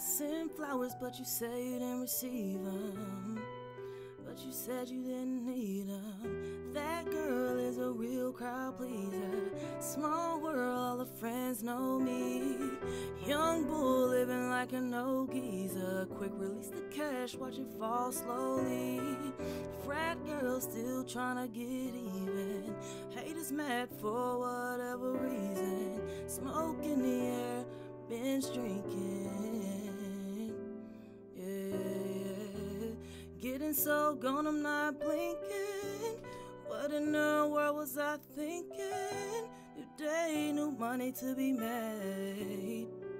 Send flowers, but you say you didn't receive them. But you said you didn't need them. That girl is a real crowd pleaser. Small world, all the friends know me. Young bull living like an old geezer. Quick release the cash, watch it fall slowly. Frat girl still tryna get even. Haters mad for whatever reason. Smoke in the air, binge drinking. Getting so gone, I'm not blinking. What in the world was I thinking? New day, new money to be made.